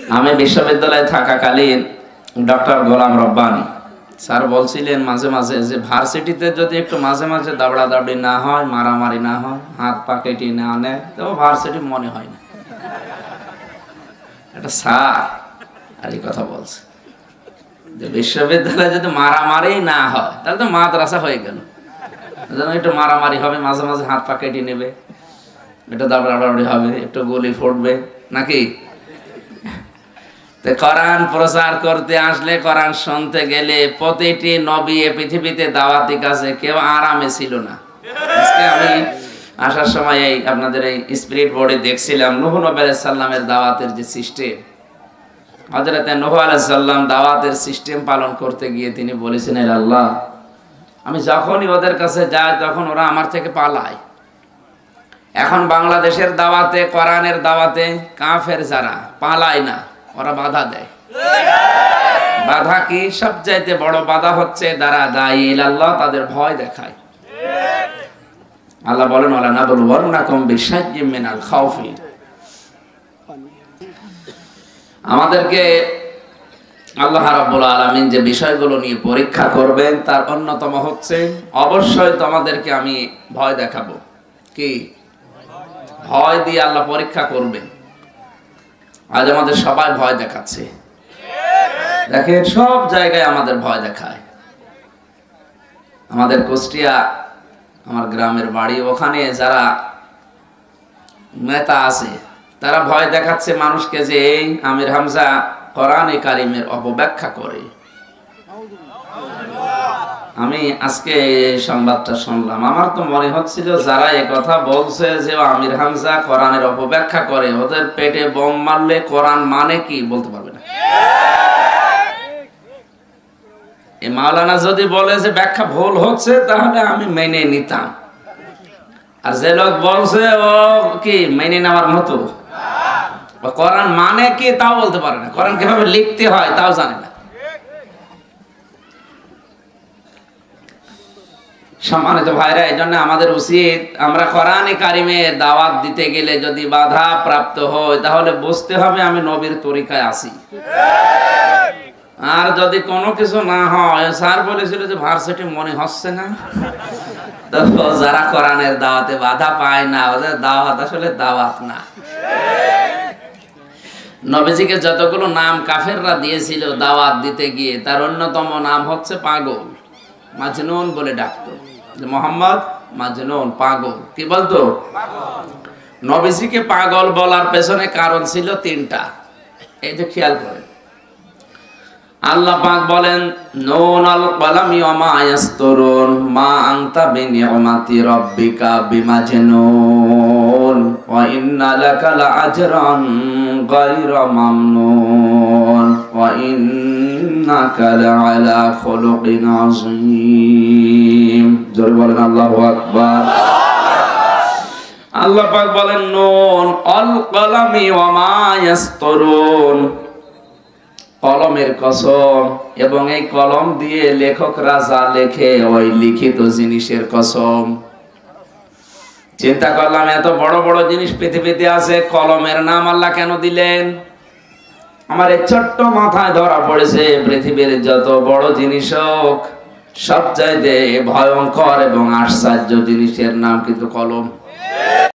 আমি বিশ্ববিদ্যালয়ে থাকাকালীন ডক্টর গোলাম রব্বানী স্যার বলছিলেন মাঝে মাঝে যে ভার্সিটিতে যদি একটু মাঝে মাঝে দাবড়া দাবড়ি না হয়, মারামারি না হয়, হাত পা কেটে না নেয়, তো ভার্সিটি মনে হয় না। এটা স্যার আর এই কথা বলছে যে বিশ্ববিদ্যালয়ে যদি মারামারি না হয় তাহলে তো মাদ্রাসা হয়ে গেল। একটু মারামারি হবে, মাঝে মাঝে হাত পা কেটে নেবে, একটু দাবড়া দাবড়ি হবে, একটু গুলি ফুটবে নাকি। কোরআন প্রচার করতে আসলে, কোরআন শুনতে গেলে প্রতিটি নবী এ পৃথিবীতে দাওয়াতি কাছে কেউ আরামে ছিল না। আজকে আমি আসার সময় এই আপনাদের এই স্পিরিট বোর্ডে দেখছিলাম নূহ নবী আলাইহিস সালামের দাওয়াতের যে সিস্টেম। হযরত নূহ আলাইহিস সালাম দাওয়াতের সিস্টেম পালন করতে গিয়ে তিনি বলেছেন, হে আল্লাহ, আমি যখনই ওদের কাছে যাই তখন ওরা আমার থেকে পালায়। এখন বাংলাদেশের দাওয়াতে, কোরআনের দাওয়াতে কাফের যারা পালায় না, ওরা বাধা দেয়। বাধা কি? সবচাইতে বড় বাধা হচ্ছে যারা দাঈ ইলাল্লাহ, তাদের ভয় দেখায়। আল্লাহ বলেন, ওয়ালা নাবলুওয়ান্নাকুম বিশাইয়্যিম মিনাল খাউফি। আমাদেরকে আল্লাহ রাব্বুল আলামিন যে বিষয়গুলো নিয়ে পরীক্ষা করবেন তার অন্যতম হচ্ছে অবশ্যই তোমাদেরকে আমি ভয় দেখাবো। কি ভয় দিয়ে আল্লাহ পরীক্ষা করবেন। আজ আমাদের সবাই ভয় দেখাচ্ছে, দেখেন সব জায়গায় আমাদের ভয় দেখায়। আমাদের কুষ্টিয়া, আমার গ্রামের বাড়ি, ওখানে যারা নেতা আছে তারা ভয় দেখাচ্ছে মানুষকে যে এই আমির হামজা কোরআনে কারিমের অপব্যাখ্যা করে। আমি আজকে সংবাদটা শুনলাম, আমার তো মনে হচ্ছিল যারা এই কথা বলছে যে আমির হামজা কোরআনের অপব্যাখ্যা করে, ওদের পেটে বোম মারলে কোরআন মানে কি বলতে পারবে না। এই মাওলানা যদি বলে যে ব্যাখ্যা ভুল হচ্ছে তাহলে আমি মেনে নিতাম, আর যে লোক বলছে ও কি মেনে নেওয়ার মতো, কোরআন মানে কি তাও বলতে পারে না, কোরআন কিভাবে লিখতে হয় তাও জানে না। সম্মানিত ভাইরা, এই জন্য আমাদের উচিত আমরা কোরআনে কারিমে দাওয়াত দিতে গেলে যদি বাধা প্রাপ্ত হয় তাহলে বুঝতে হবে আমি নবীর তরিকায় আছি। আর যদি কোনো কিছু না হয়, স্যার বলেছিল যে ভার্সিটি মনে হচ্ছে না, তো যারা কোরআনের দাওয়াতে বাধা পায় না ওদের দাওয়াত আসলে দাওয়াত না। নবীজিকে যতগুলো নাম কাফেররা দিয়েছিল দাওয়াত দিতে গিয়ে, তার অন্যতম নাম হচ্ছে পাগল, মাজনুন বলে ডাকতো। মোহাম্মদ মাজনুন, পাগল। কি বলতো? নবীজিকে পাগল বলার পেছনে কারণ ছিল তিনটা। এই যে খেয়াল করেন, আল্লাহ পাক বলেন নুন আল কলামি ওয়া মা ইয়াসতুরুন মা আনতা বিনিআমাতি রাব্বিকা বিমাজনুন ওয়া ইন্না লাকা লাআজরান গায়রা মামনুন ওয়া ইন্নাকা লাআলা খুলুকিন আযীম। জোরে বলেন আল্লাহু আকবার। আল্লাহ পাক বলেন নুন আল কলামি ওয়া মা ইয়াসতুরুন, কলমের কসম, এবং এই কলম দিয়ে লেখকরা যা লেখে ওই লিখিত জিনিসের কসম। চিন্তা করলাম এত বড় বড় জিনিস পৃথিবীতে আছে, কলমের নাম আল্লাহ কেন দিলেন? আমার এই ছোট্ট মাথায় ধরা পড়েছে পৃথিবীর যত বড় জিনিস হোক সবচাইতে ভয়ঙ্কর এবং আশ্চর্য জিনিসের নাম কিন্তু কলম।